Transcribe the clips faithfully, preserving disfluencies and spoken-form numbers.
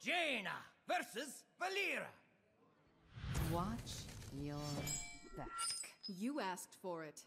Jaina versus Valera. Watch your back. You asked for it.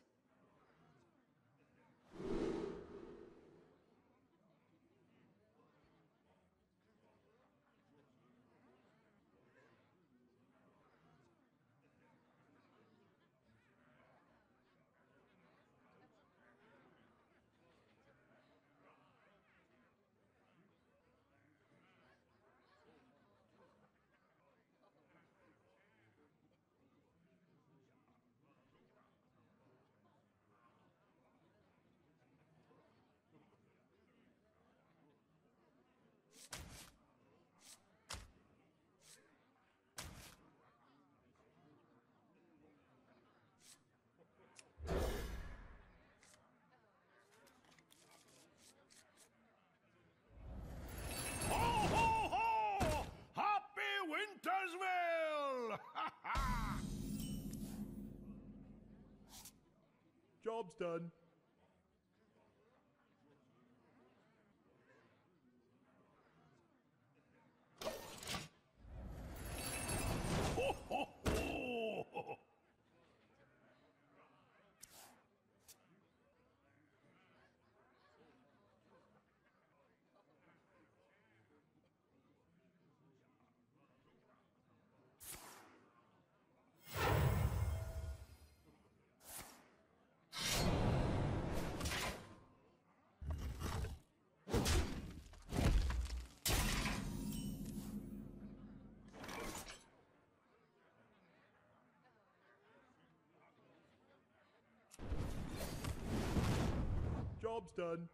Job's done. Ho, ho, ho! Job's done.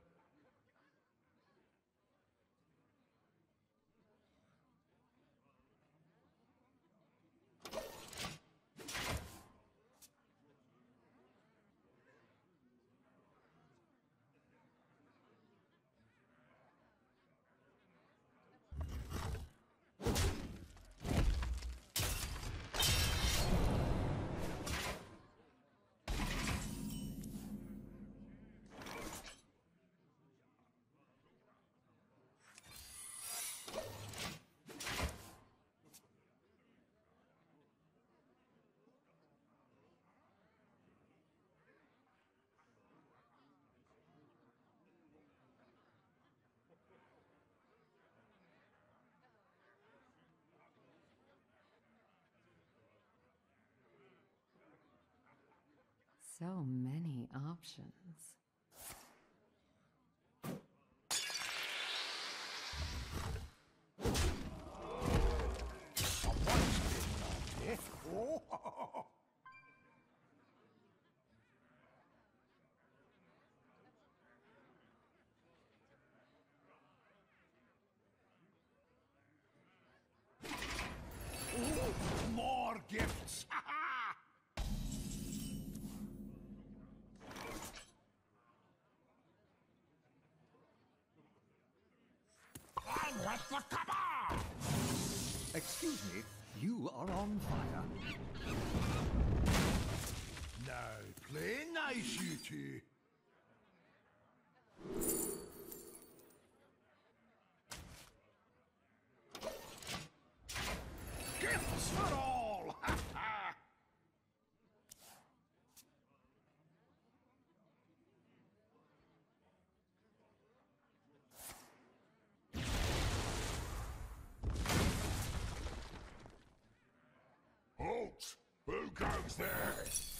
So many options. Oh. Ooh, more gifts! I'm with the cover! Excuse me, you are on fire. Now, play nice, you two. Gifts for all! Ha ha! Halt! Who goes there?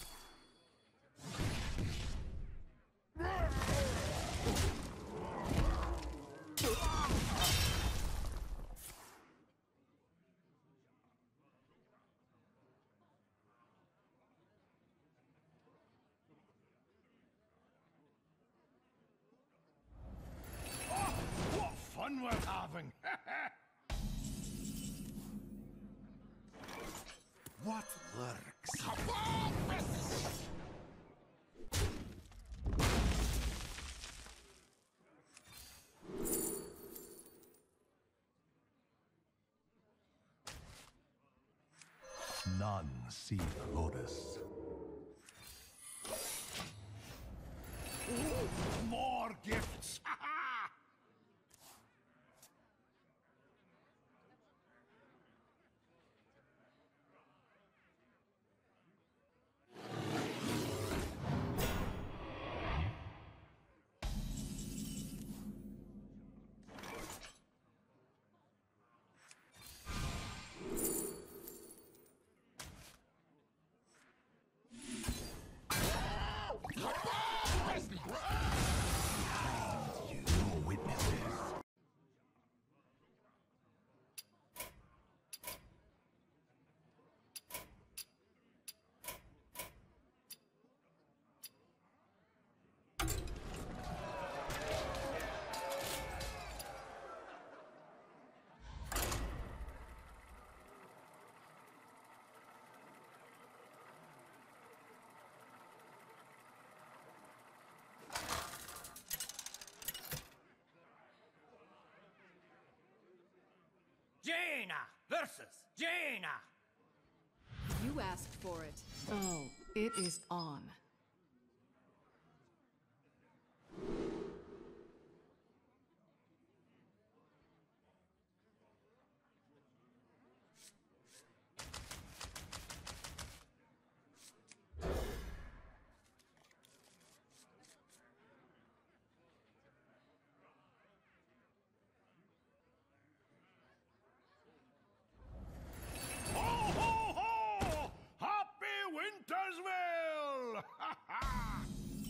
Oh, what fun we're having! What works? Come on, miss! None see Horus. Ooh, more gifts! Ha ha! Jaina versus Jaina. You asked for it. Oh, it is on. Ho, ho, ho! Happy Wintersville! Ha, ha!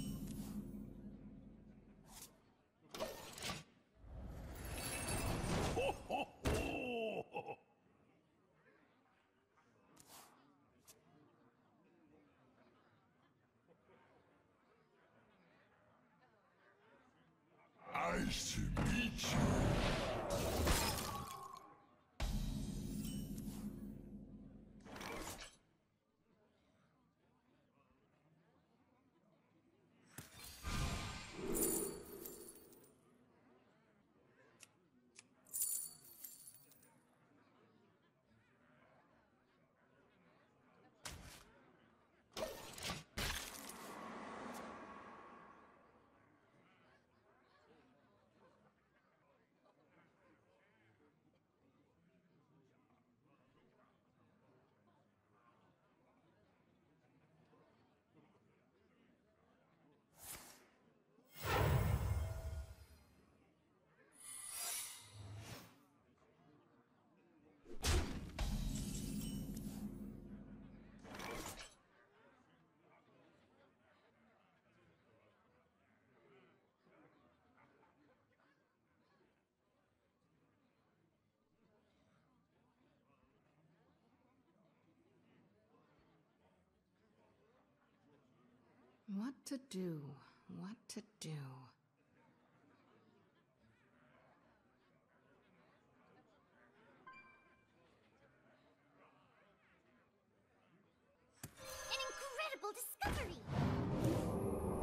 Ho, ho, ho! Nice to meet you. What to do? What to do? An incredible discovery!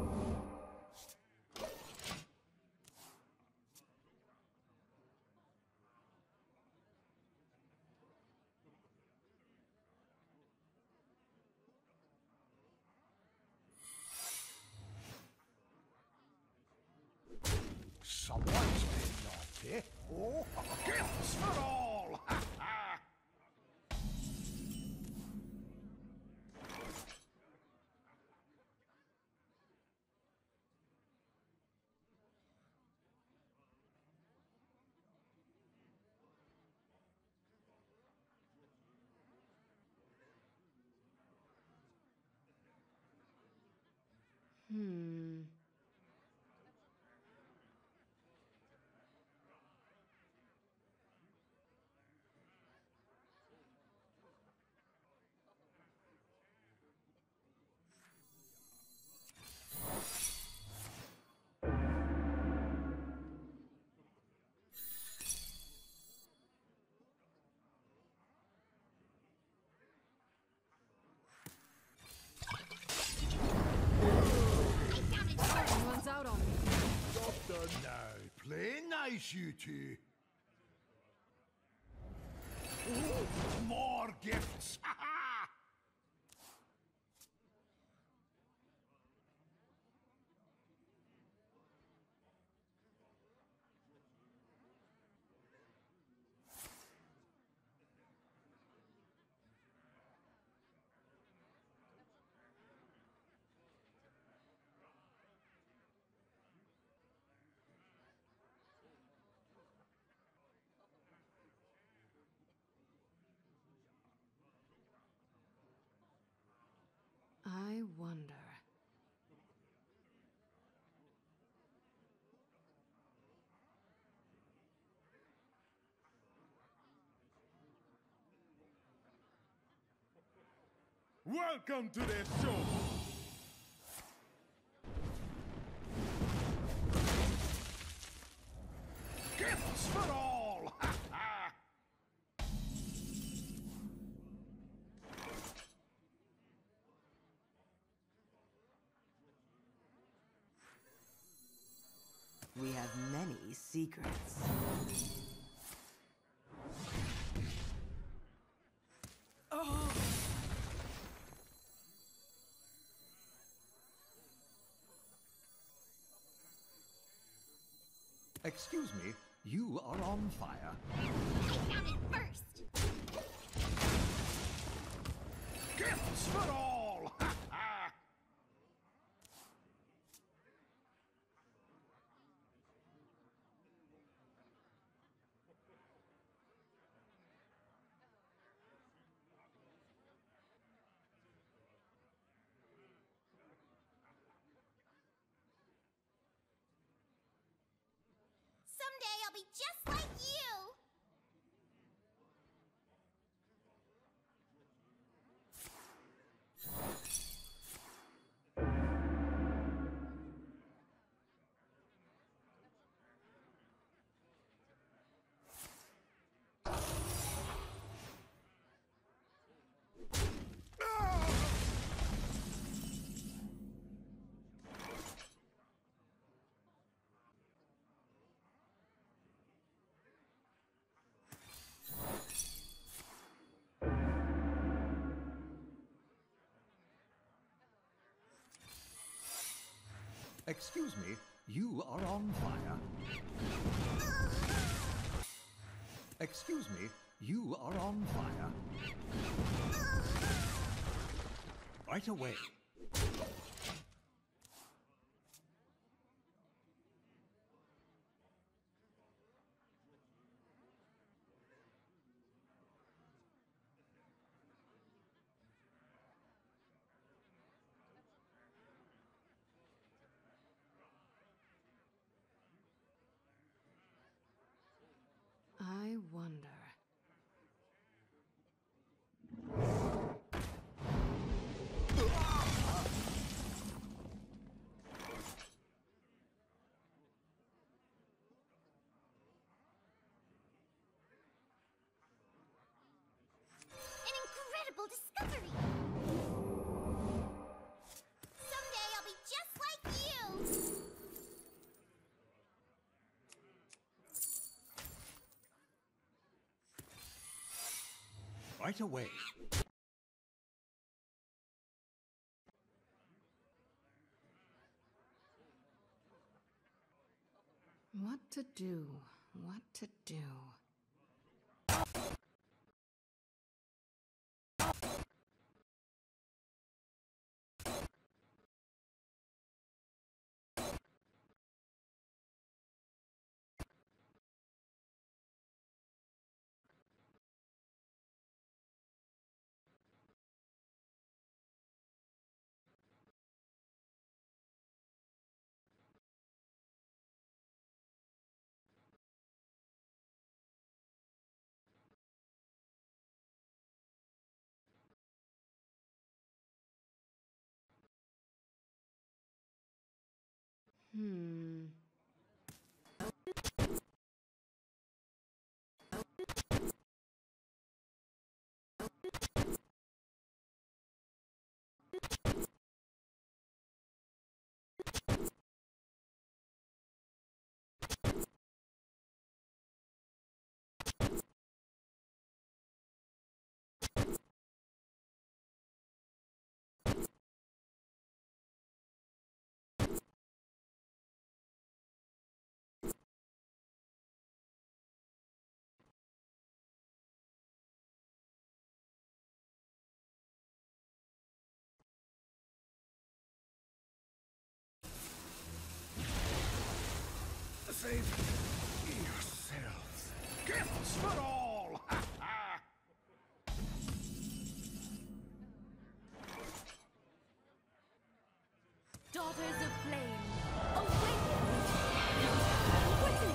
Someone's been naughty. Oh, gifts for all! Ha, ha! Hmm. Someone's out on me. Job done. Now, play nice, you two. Oh, more gifts! Ha, ha! I wonder. Welcome to the show. Gifts for all! Ha, ha! We have many secrets. Excuse me, you are on fire. I found it first! Gifts for all! Ha ha! Someday I'll be just like you! Excuse me, you are on fire. Excuse me, you are on fire. Right away. I wonder. An incredible discovery! Someday I'll be just like you! Right away. What to do? What to do? Hmm. Save yourselves. Gifts for all! Ha ha! Daughters of Flame, awaken! Quickly!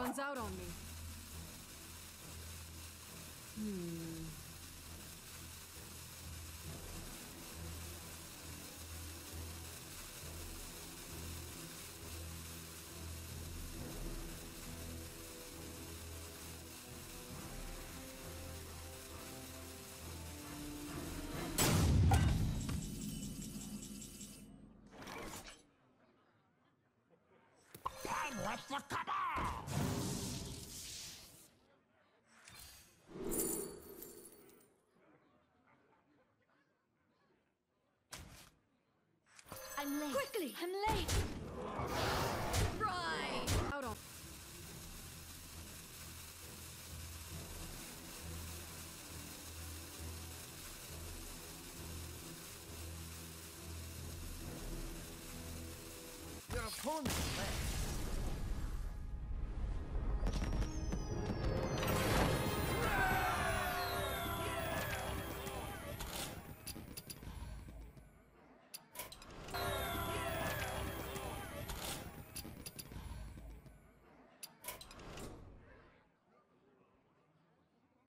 runs out on me. Hmm. And let the cabal! I'm late. Quickly! I'm late. Right! Out on. Your opponent's left